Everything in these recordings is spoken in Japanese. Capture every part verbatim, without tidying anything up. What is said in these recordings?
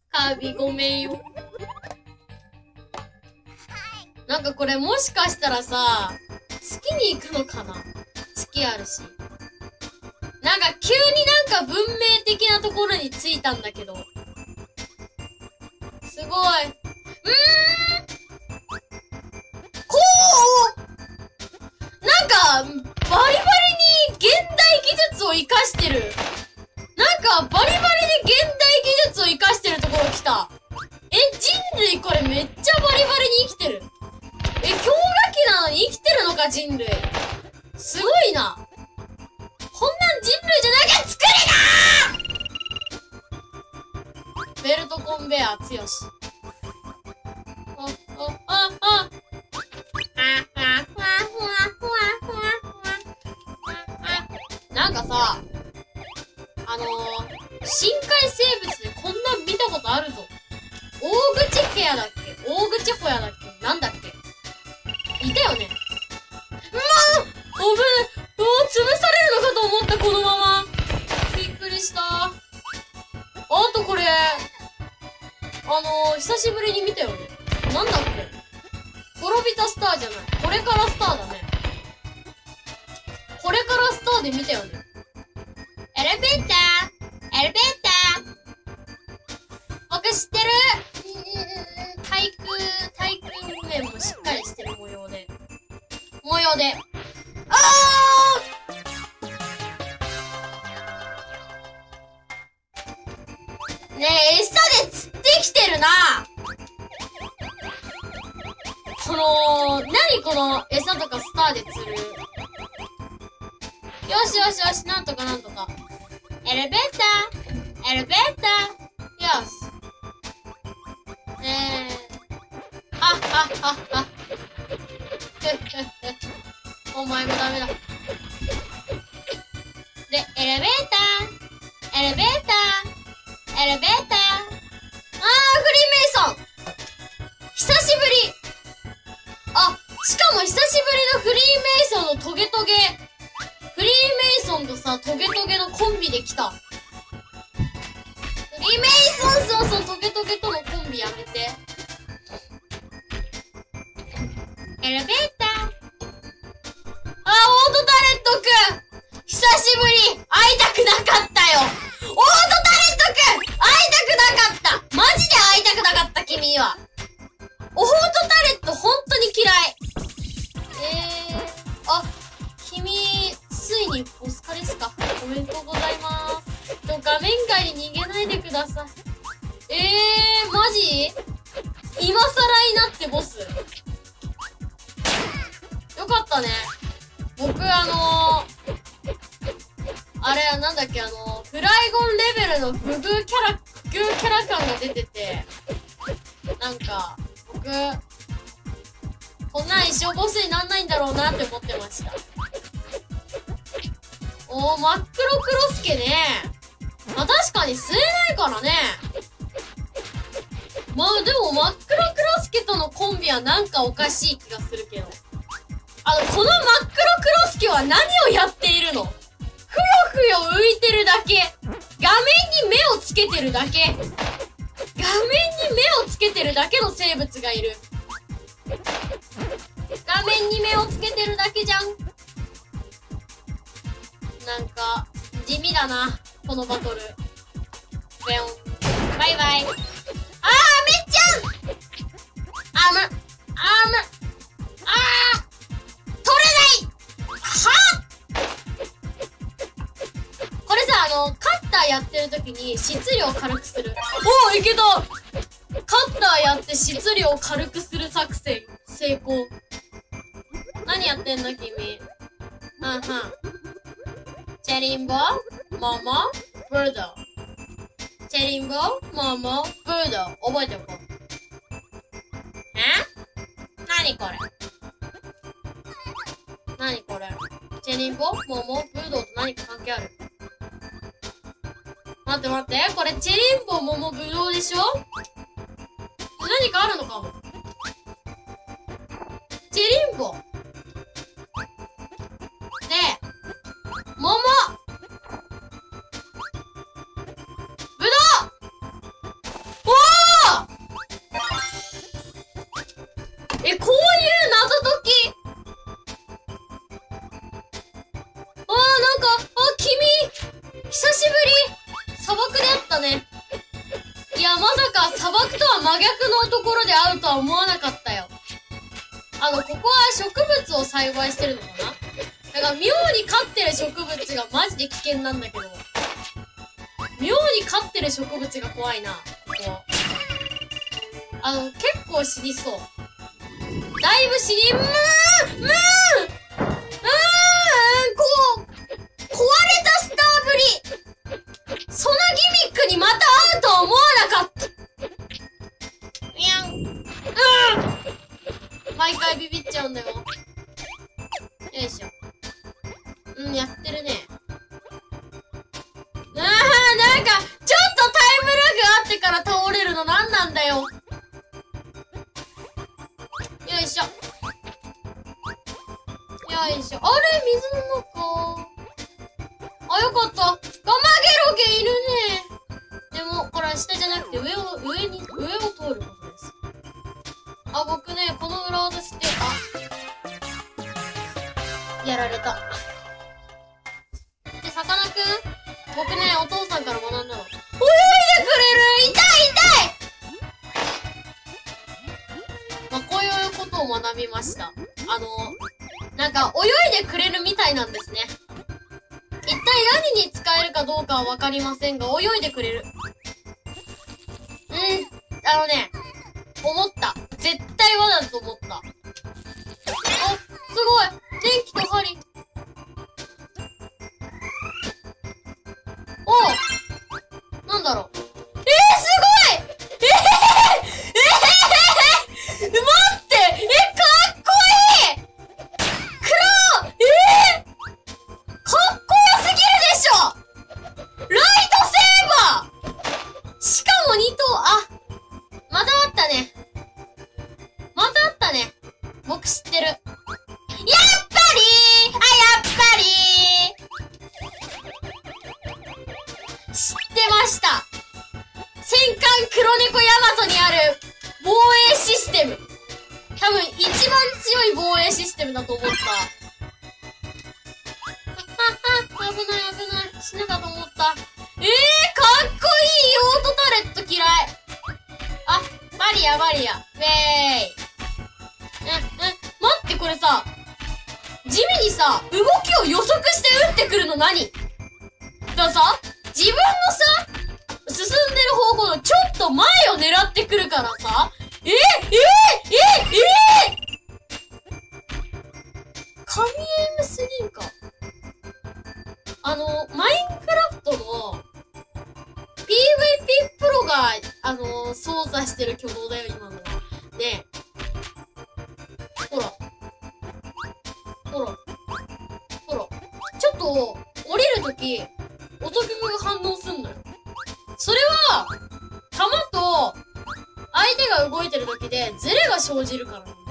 カービィごめんよ。なんかこれもしかしたらさ、月に行くのかな？月あるし。なんか急になんか文明的なところに着いたんだけど。すごい。うーんこうなんか、バリバリに現代技術を活かしてる。なんか、バリバリに現代技術を活かしてるところ来た。え、人類これめっちゃバリバリに生きてる。え、氷河期なのに生きてるのか、人類。すごいな。こんなん人類じゃなきゃ作れなー。ベルトコンベア強し。あ、あ、あ、あ。なんかさ、あのー、深海生物でこんなん見たことあるぞ。大口ケアだっけ？大口ホヤだっけ？なんだっけ？いたよね。うわぁ！危ない！うわぁ、潰されるのかと思った、このまま。びっくりした。あとこれ、あのー、久しぶりに見たよね。なんだっけ？滅びたスターじゃない。これからスターだね。これからスターで見たよね。エレベーターエレベーター僕知ってるうーん、体育、体育面もしっかりしてる模様で。模様で。あーねえ、餌で釣ってきてるなこの、なにこの餌とかスターで釣る。よしよしよし、なんとかなんとか。エレベーターエレベーターよし。えー。あっあっあっあっ。お前もダメだ。で、エレベーターエレベーターエレベーターあー、フリーメイソン久しぶりあ、しかも久しぶりのフリーメイソンのトゲトゲ。フリーメイソンとさ、トゲトゲのコンビで来た。フリーメイソン、そうそう、トゲトゲとのコンビやめて。エレベーター。あ、オートタレットくん久しぶり会いたくなかったよオートタレットくん会いたくなかったマジで会いたくなかった君にはオートタレット本当に嫌いえー、あ、君、ついにボスカですかおめでとうございます。と、画面外に逃げないでください。えー、マジ今更になってボス。よかったね。僕あのー、あれ、なんだっけ、あのー、フライゴンレベルのググーキャラ、グーキャラ感が出てて、なんか、僕、こんなん一生ボスになんないんだろうなって思ってました。おー、真っ黒クロスケね。まあ確かに吸えないからね。まあでも真っ黒クロスケとのコンビはなんかおかしい気がするけど。あの、この真っ黒クロスケは何をやっているの？ふよふよ浮いてるだけ。画面に目をつけてるだけ。画面に目をつけてるだけの生物がいる。画面に目をつけてるだけじゃん。なんか、地味だな、このバトル。ベヨン。バイバイ。あー、めっちゃんあむ、あむ、あー、取れないはっこれさ、あの、カッターやってる時に質量を軽くする。おー、いけたカッターやって質量を軽くする作戦、成功。何やってんの君。うんうん。チェリンボ、モモ、ブルド。チェリンボ、モモ、ブルド。覚えておこう。え？何これ？何これ？チェリンボ、モモ、ブルドと何か関係ある？待って待って。これチェリンボ、モモ、ブドウでしょ？何かあるのかも。チェリンボ。で、桃ぶどうおは思わなかったよ。あの、ここは植物を栽培してるのかな？だから妙に飼ってる植物がマジで危険なんだけど。妙に飼ってる植物が怖いな、ここ。あの、結構死にそう。だいぶ死に、むーむーうーんこう、壊れたスターぶりそのギミックにまた会うとは思わなかったいやん。うん毎回ビビっちゃうんだよ。よいしょ。うん、やってるね。あー、なんか、ちょっとタイムラグあってから倒れるのなんなんだよ。よいしょ。よいしょ。あれ水の中。あ、よかった。ガマゲロゲいるね。でも、これは下じゃなくて上を、上に、上を通ることです。あ、僕ね、この裏技して、あ、やられた。で、さかなクン僕ね、お父さんから学んだの。泳いでくれる痛い痛いまあ、こういうことを学びました。あの、なんか、泳いでくれるみたいなんですね。一体何に使えるかどうかはわかりませんが、泳いでくれる。うん、あのね、思った。絶対罠だと思った。あ、すごい電気と針。おうなんだろう。えー、すごいえへへへえへへへ待ってえ、かっこいい黒えー、かっこよすぎるでしょライトセーバーしかもにとう、あ、またあったね。またあったね。僕知ってる。やっぱりーあ、やっぱりー知ってました。戦艦黒猫ヤマトにある防衛システム。多分一番強い防衛システムだと思った。あ、あ、危ない危ない。死ぬかと思った。えー、かっこいいオートタレット嫌い。あ、バリアバリア。ウェーイ。え、え、待ってこれさ、地味にさ、動きを予測して撃ってくるの何？だからさ、自分のさ、進んでる方向のちょっと前を狙ってくるからさ、えー、えー、えー、えー、神エイムすぎんか。あの、マインクラフトの ピーブイピー プロが、あの、操作してる挙動だよ、今のは。ねえ。ほら。ほら。ほら。ちょっと、降りるとき、音曲が反応すんのよ。それは、弾と、相手が動いてるときで、ズレが生じるからなんだよ。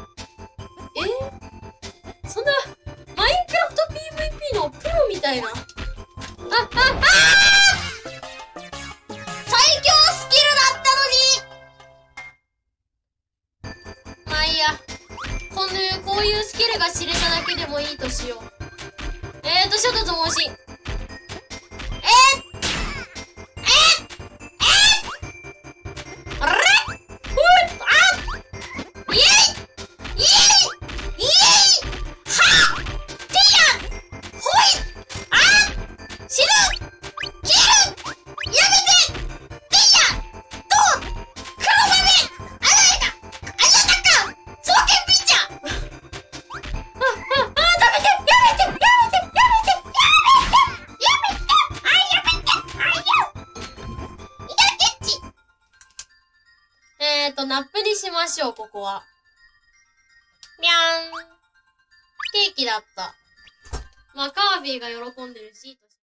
えー、そんな、マインクラフト ピーブイピー のプロみたいな。あ、あ、あー最強スキルだったのにまあいいや。こんな、こういうスキルが知れただけでもいいとしよう。えーと、ショットと申し。えーと、ナップにしましょう、ここは。にゃーん。ケーキだった。まあ、カービィが喜んでるし、